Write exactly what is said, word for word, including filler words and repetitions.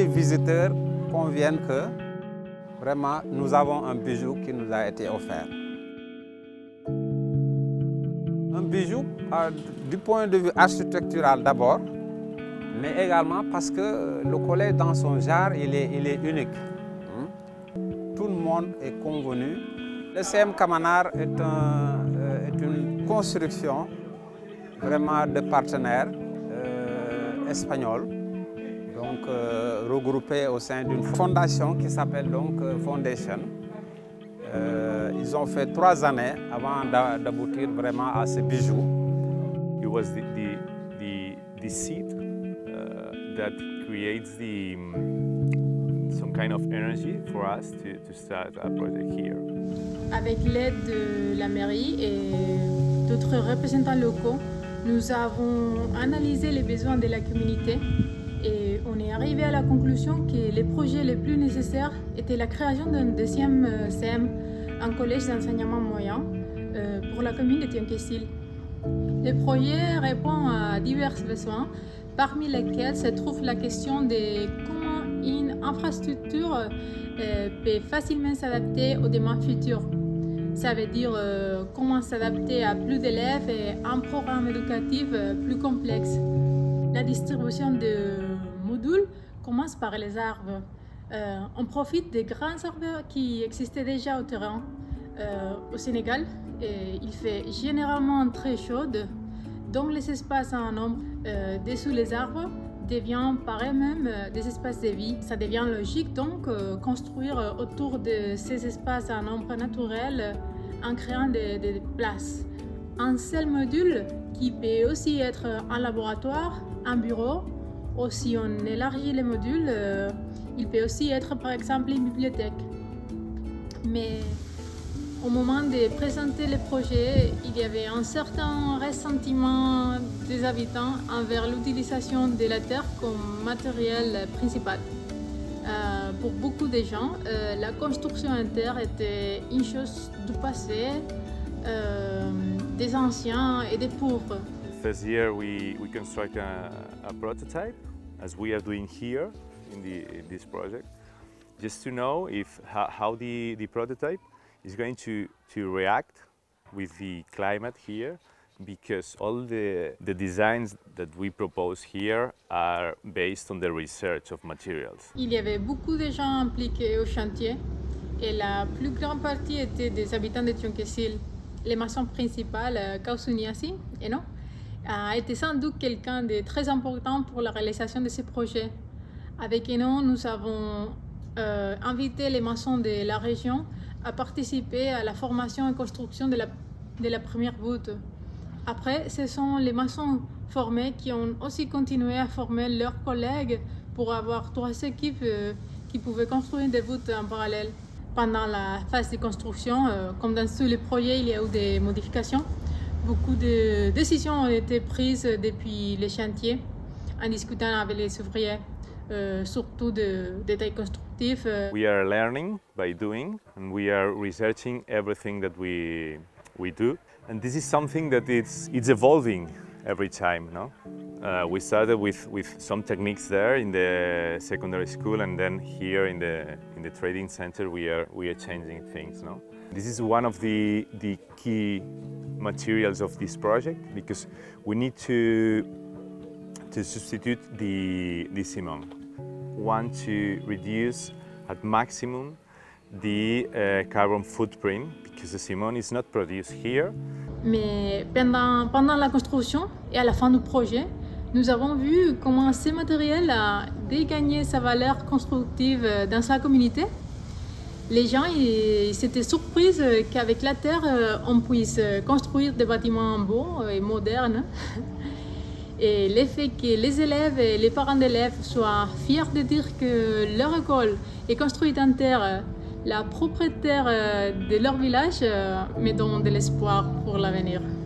les visiteurs conviennent que vraiment nous avons un bijou qui nous a été offert. Un bijou euh, du point de vue architectural d'abord, mais également parce que le collège dans son genre, il est, il est unique. Tout le monde est convenu. Le C M Kamanar est, un, euh, est une construction vraiment de partenaires euh, espagnols, donc euh, regroupés au sein d'une fondation qui s'appelle donc euh, Foundation. Euh, ils ont fait trois années avant d'aboutir vraiment à ce bijou. It was the, the, the, the seed uh, that creates the, um, some kind of energy for us to, to start a project here. Avec l'aide de la mairie et d'autres représentants locaux, nous avons analysé les besoins de la communauté et on est arrivé à la conclusion que les projets les plus nécessaires étaient la création d'un deuxième C M, un collège d'enseignement moyen euh, pour la commune de Tianquesil. Le projet répond à divers besoins, parmi lesquels se trouve la question de comment une infrastructure euh, peut facilement s'adapter aux demandes futures. Ça veut dire euh, comment s'adapter à plus d'élèves et un programme éducatif euh, plus complexe. La distribution de modules commence par les arbres. Euh, on profite des grands arbres qui existaient déjà au terrain. Euh, au Sénégal, et il fait généralement très chaud, donc les espaces en nombre euh, dessous les arbres deviennent par eux-mêmes euh, des espaces de vie. Ça devient logique donc euh, construire euh, autour de ces espaces en nombre naturel euh, en créant des, des places. Un seul module qui peut aussi être un laboratoire, un bureau, ou si on élargit les modules, euh, il peut aussi être par exemple une bibliothèque. Mais au moment de présenter le projet, il y avait un certain ressentiment des habitants envers l'utilisation de la terre comme matériel principal. Euh, pour beaucoup de gens, euh, la construction en terre était une chose du passé, euh, des anciens et des pauvres. First year we, we construct a, a prototype, as we are doing here in, the, in this project, just to know if how, how the, the prototype is going to, to react with the climate here, because all the, the designs that we propose here are based on the research of materials. Il y avait beaucoup de gens impliqués au chantier et la plus grande partie étaient des habitants de Tianquesil. Le maçon principal, Kausuniasi, et non, a été sans doute quelqu'un de très important pour la réalisation de ce projet. Avec Enon, nous avons euh, invité les maçons de la région à participer à la formation et construction de la, de la première voûte. Après, ce sont les maçons formés qui ont aussi continué à former leurs collègues pour avoir trois équipes euh, qui pouvaient construire des voûtes en parallèle. Pendant la phase de construction, euh, comme dans tous les projets, il y a eu des modifications. Beaucoup de décisions ont été prises depuis les chantiers en discutant avec les ouvriers. Euh, surtout de détails constructifs. We are learning by doing, and we are researching everything that we we do, and this is something that it's it's evolving every time. No, uh, we started with with some techniques there in the secondary school, and then here in the in the trading center we are we are changing things. No, this is one of the the key materials of this project, because we need to to substitute the, the cement. Want to reduce at maximum the uh, carbon footprint, because the cement is not produced here. Mais pendant, pendant la construction et à la fin du projet, nous avons vu comment ce matériel a dégagné sa valeur constructive dans sa communauté. Les gens s'étaient surpris qu'avec la terre, on puisse construire des bâtiments beaux et modernes. Et l'effet que les élèves et les parents d'élèves soient fiers de dire que leur école est construite en terre, la propriétaire de leur village, me donne de l'espoir pour l'avenir.